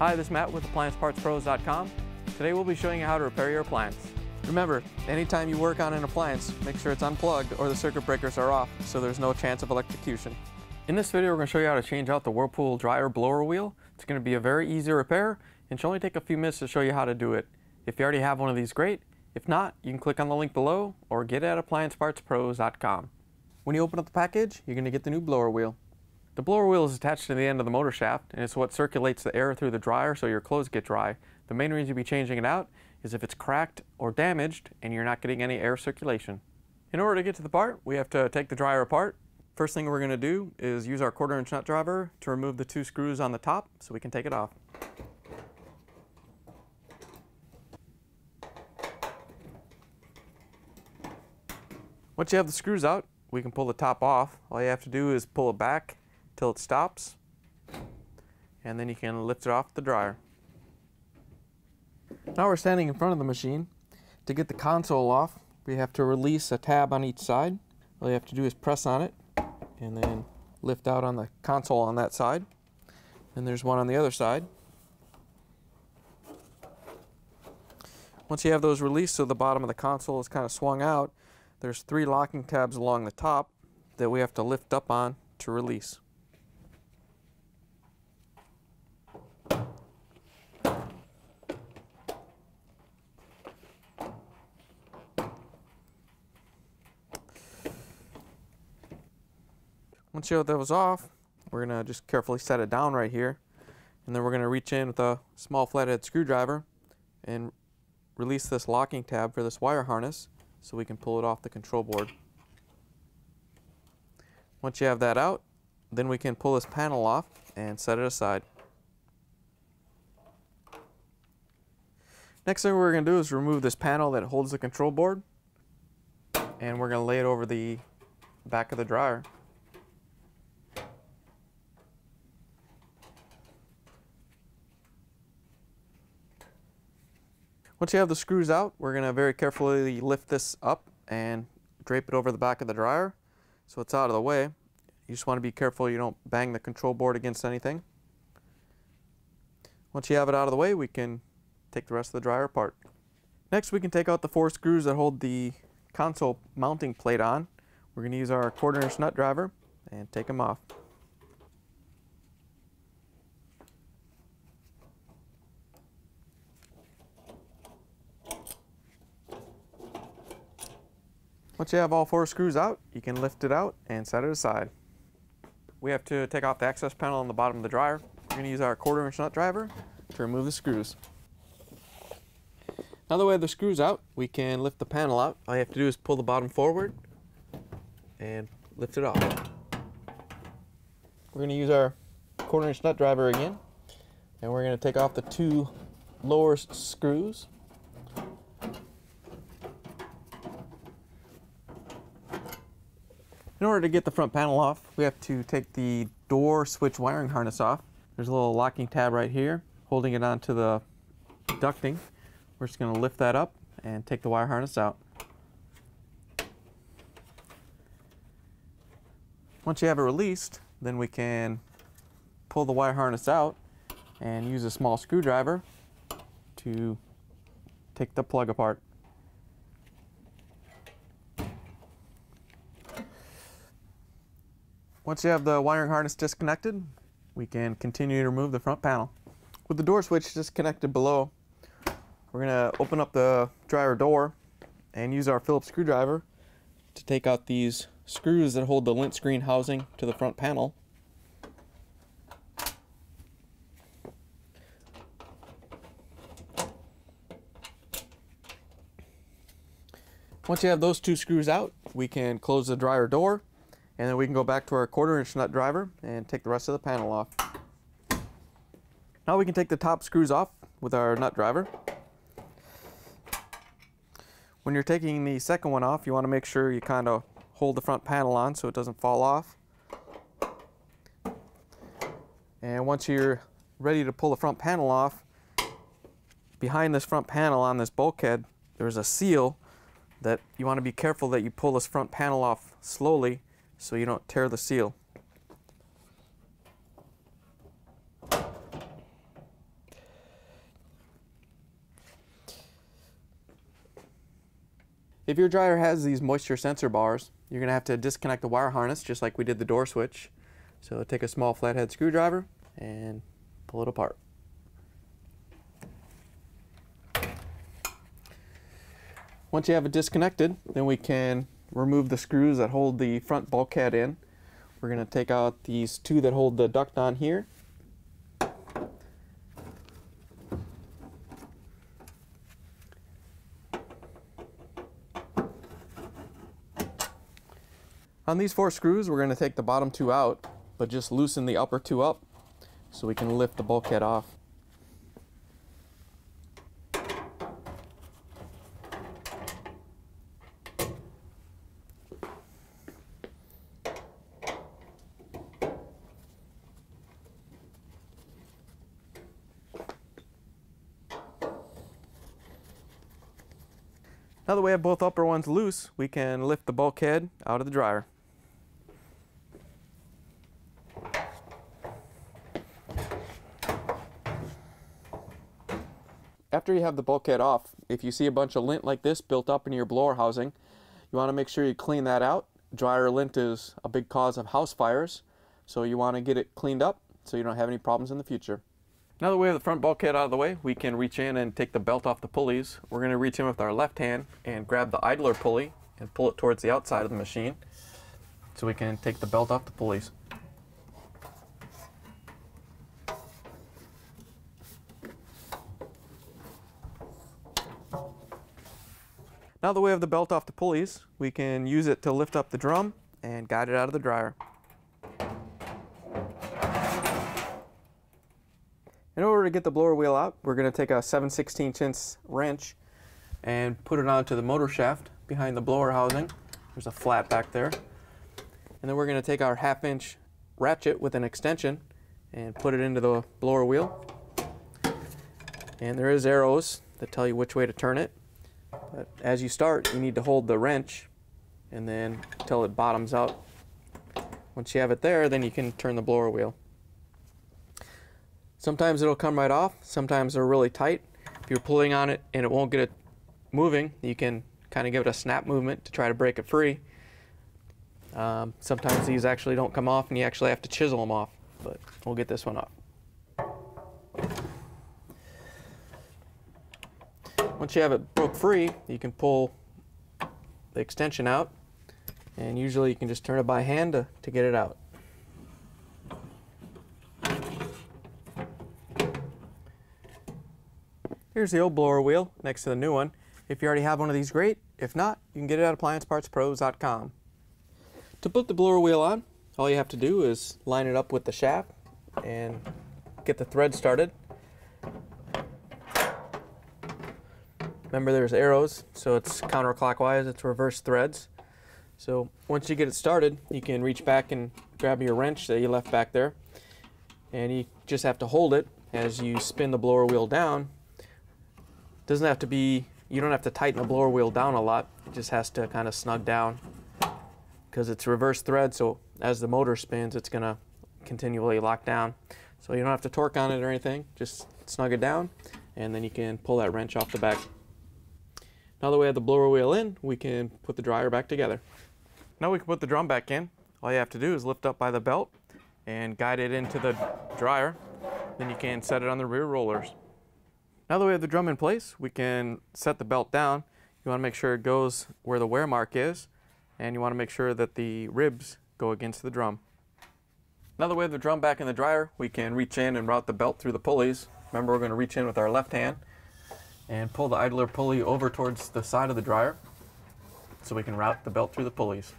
Hi, this is Matt with AppliancePartsPros.com. Today we'll be showing you how to repair your appliance. Remember, anytime you work on an appliance, make sure it's unplugged or the circuit breakers are off so there's no chance of electrocution. In this video we're going to show you how to change out the Whirlpool dryer blower wheel. It's going to be a very easy repair and should only take a few minutes to show you how to do it. If you already have one of these, great. If not, you can click on the link below or get it at AppliancePartsPros.com. When you open up the package, you're going to get the new blower wheel. The blower wheel is attached to the end of the motor shaft, and it's what circulates the air through the dryer so your clothes get dry. The main reason you'll be changing it out is if it's cracked or damaged and you're not getting any air circulation. In order to get to the part, we have to take the dryer apart. First thing we're going to do is use our 1/4" nut driver to remove the 2 screws on the top so we can take it off. Once you have the screws out, we can pull the top off. All you have to do is pull it back till it stops, and then you can lift it off the dryer. Now we're standing in front of the machine. To get the console off, we have to release a tab on each side. All you have to do is press on it and then lift out on the console on that side. And there's one on the other side. Once you have those released so the bottom of the console is kind of swung out, there's 3 locking tabs along the top that we have to lift up on to release. Once you have those off, we're going to just carefully set it down right here, and then we're going to reach in with a small flathead screwdriver and release this locking tab for this wire harness so we can pull it off the control board. Once you have that out, then we can pull this panel off and set it aside. Next thing we're going to do is remove this panel that holds the control board, and we're going to lay it over the back of the dryer. Once you have the screws out, we're going to very carefully lift this up and drape it over the back of the dryer so it's out of the way. You just want to be careful you don't bang the control board against anything. Once you have it out of the way, we can take the rest of the dryer apart. Next, we can take out the 4 screws that hold the console mounting plate on. We're going to use our 1/4" nut driver and take them off. Once you have all 4 screws out, you can lift it out and set it aside. We have to take off the access panel on the bottom of the dryer. We're going to use our 1/4" nut driver to remove the screws. Now that we have the screws out, we can lift the panel out. All you have to do is pull the bottom forward and lift it off. We're going to use our 1/4" nut driver again, and we're going to take off the 2 lower screws. In order to get the front panel off, we have to take the door switch wiring harness off. There's a little locking tab right here holding it onto the ducting. We're just going to lift that up and take the wire harness out. Once you have it released, then we can pull the wire harness out and use a small screwdriver to take the plug apart. Once you have the wiring harness disconnected, we can continue to remove the front panel. With the door switch disconnected below, we're going to open up the dryer door and use our Phillips screwdriver to take out these screws that hold the lint screen housing to the front panel. Once you have those 2 screws out, we can close the dryer door, and then we can go back to our 1/4" nut driver and take the rest of the panel off. Now we can take the top screws off with our nut driver. When you're taking the second one off, you want to make sure you kind of hold the front panel on so it doesn't fall off. And once you're ready to pull the front panel off, behind this front panel on this bulkhead, there's a seal that you want to be careful that you pull this front panel off slowly so you don't tear the seal. If your dryer has these moisture sensor bars, you're going to have to disconnect the wire harness just like we did the door switch. So take a small flathead screwdriver and pull it apart. Once you have it disconnected, then we can remove the screws that hold the front bulkhead in. We're going to take out these two that hold the duct on here. On these 4 screws, we're going to take the bottom 2 out, but just loosen the upper 2 up so we can lift the bulkhead off. Now that we have both upper ones loose, we can lift the bulkhead out of the dryer. After you have the bulkhead off, if you see a bunch of lint like this built up in your blower housing, you want to make sure you clean that out. Dryer lint is a big cause of house fires, so you want to get it cleaned up so you don't have any problems in the future. Now that we have the front bulkhead out of the way, we can reach in and take the belt off the pulleys. We're going to reach in with our left hand and grab the idler pulley and pull it towards the outside of the machine so we can take the belt off the pulleys. Now that we have the belt off the pulleys, we can use it to lift up the drum and guide it out of the dryer. In order to get the blower wheel out, we're going to take a 7/16" wrench and put it onto the motor shaft behind the blower housing. There's a flat back there. And then we're going to take our 1/2" ratchet with an extension and put it into the blower wheel. And there is arrows that tell you which way to turn it. But as you start, you need to hold the wrench and then until it bottoms out. Once you have it there, then you can turn the blower wheel. Sometimes it'll come right off, sometimes they're really tight. If you're pulling on it and it won't get it moving, you can kind of give it a snap movement to try to break it free. Sometimes these actually don't come off and you actually have to chisel them off, but we'll get this one off. Once you have it broke free, you can pull the extension out, and usually you can just turn it by hand to get it out. Here's the old blower wheel next to the new one. If you already have one of these, great. If not, you can get it at appliancepartspros.com. To put the blower wheel on, all you have to do is line it up with the shaft and get the thread started. Remember, there's arrows, so it's counterclockwise, it's reverse threads. So once you get it started, you can reach back and grab your wrench that you left back there, and you just have to hold it as you spin the blower wheel down. Doesn't have to be, you don't have to tighten the blower wheel down a lot, it just has to kind of snug down because it's reverse thread, so as the motor spins, it's going to continually lock down. So you don't have to torque on it or anything, just snug it down, and then you can pull that wrench off the back. Now that we have the blower wheel in, we can put the dryer back together. Now we can put the drum back in. All you have to do is lift up by the belt and guide it into the dryer. Then you can set it on the rear rollers. Now that we have the drum in place, we can set the belt down. You want to make sure it goes where the wear mark is, and you want to make sure that the ribs go against the drum. Now that we have the drum back in the dryer, we can reach in and route the belt through the pulleys. Remember, we're going to reach in with our left hand and pull the idler pulley over towards the side of the dryer so we can route the belt through the pulleys.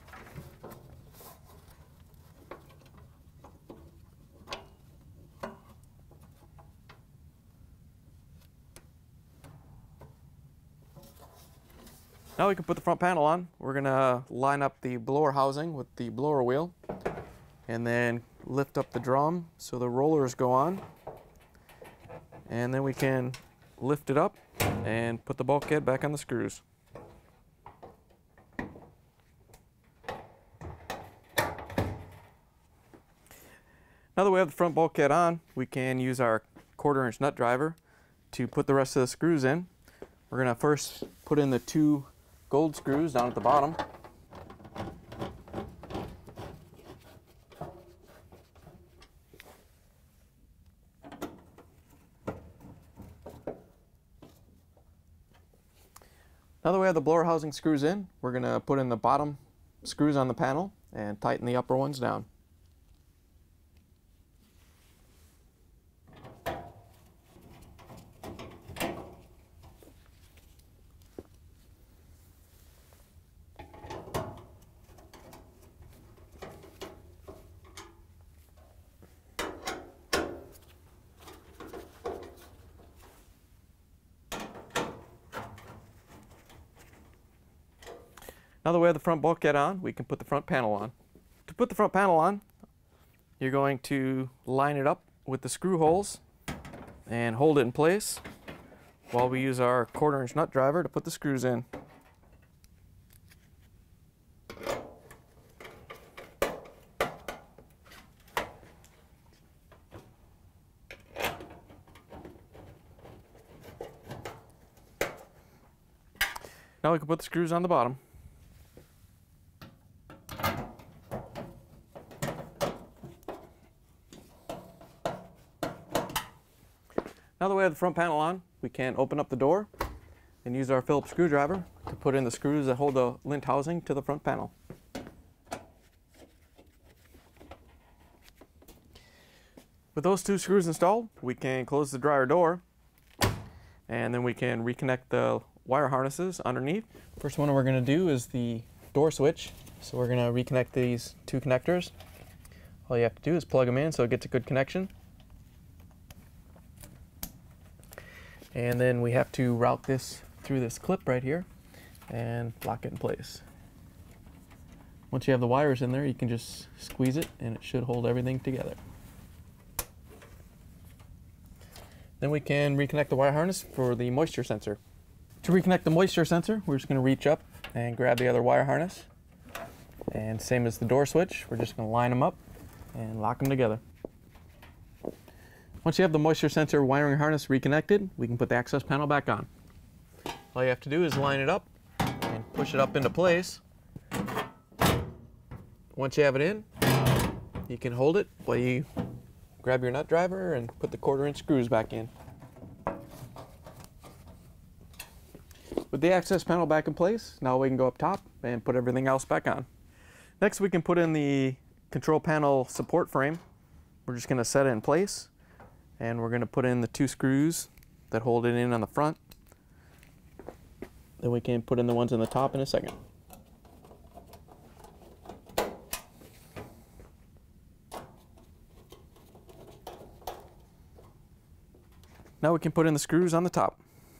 Now we can put the front panel on. We're going to line up the blower housing with the blower wheel and then lift up the drum so the rollers go on. And then we can lift it up and put the bulkhead back on the screws. Now that we have the front bulkhead on, we can use our 1/4" nut driver to put the rest of the screws in. We're going to first put in the 2 gold screws down at the bottom. Now that we have the blower housing screws in, we're going to put in the bottom screws on the panel and tighten the upper ones down. Now that we have the front bulkhead on, we can put the front panel on. To put the front panel on, you're going to line it up with the screw holes and hold it in place while we use our 1/4 inch nut driver to put the screws in. Now we can put the screws on the bottom. Now that we have the front panel on, we can open up the door and use our Phillips screwdriver to put in the screws that hold the lint housing to the front panel. With those 2 screws installed, we can close the dryer door and then we can reconnect the wire harnesses underneath. First one we're going to do is the door switch. So we're going to reconnect these 2 connectors. All you have to do is plug them in so it gets a good connection. And then we have to route this through this clip right here and lock it in place. Once you have the wires in there, you can just squeeze it and it should hold everything together. Then we can reconnect the wire harness for the moisture sensor. To reconnect the moisture sensor, we're just going to reach up and grab the other wire harness. And same as the door switch, we're just going to line them up and lock them together. Once you have the moisture sensor wiring harness reconnected, we can put the access panel back on. All you have to do is line it up and push it up into place. Once you have it in, you can hold it while you grab your nut driver and put the 1/4 inch screws back in. With the access panel back in place, now we can go up top and put everything else back on. Next, we can put in the control panel support frame. We're just going to set it in place. And we're going to put in the 2 screws that hold it in on the front. Then we can put in the ones on the top in a second. Now we can put in the screws on the top.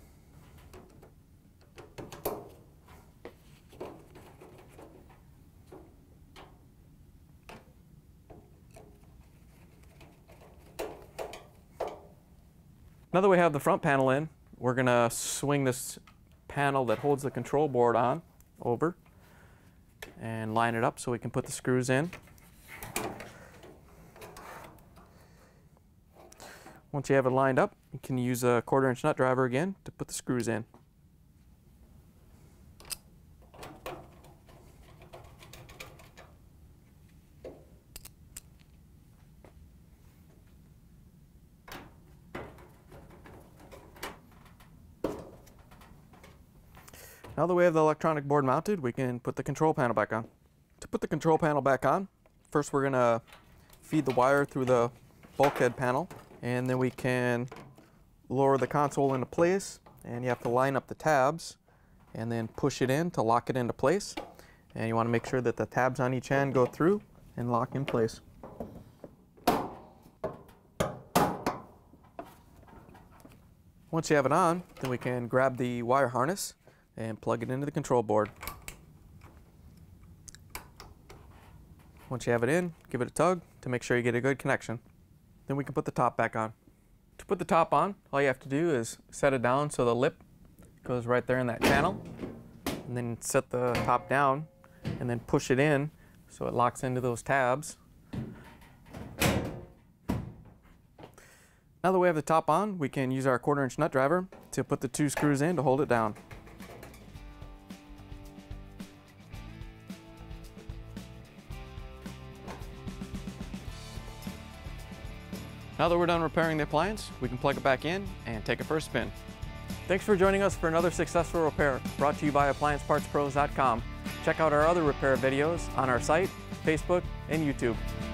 Now that we have the front panel in, we're going to swing this panel that holds the control board on over and line it up so we can put the screws in. Once you have it lined up, you can use a 1/4 inch nut driver again to put the screws in. Now that we have the electronic board mounted, we can put the control panel back on. To put the control panel back on, first we're going to feed the wire through the bulkhead panel, and then we can lower the console into place, and you have to line up the tabs and then push it in to lock it into place. And you want to make sure that the tabs on each end go through and lock in place. Once you have it on, then we can grab the wire harness and plug it into the control board. Once you have it in, give it a tug to make sure you get a good connection. Then we can put the top back on. To put the top on, all you have to do is set it down so the lip goes right there in that channel, and then set the top down and then push it in so it locks into those tabs. Now that we have the top on, we can use our 1/4 inch nut driver to put the 2 screws in to hold it down. Now that we're done repairing the appliance, we can plug it back in and take it for a spin. Thanks for joining us for another successful repair brought to you by AppliancePartsPros.com. Check out our other repair videos on our site, Facebook, and YouTube.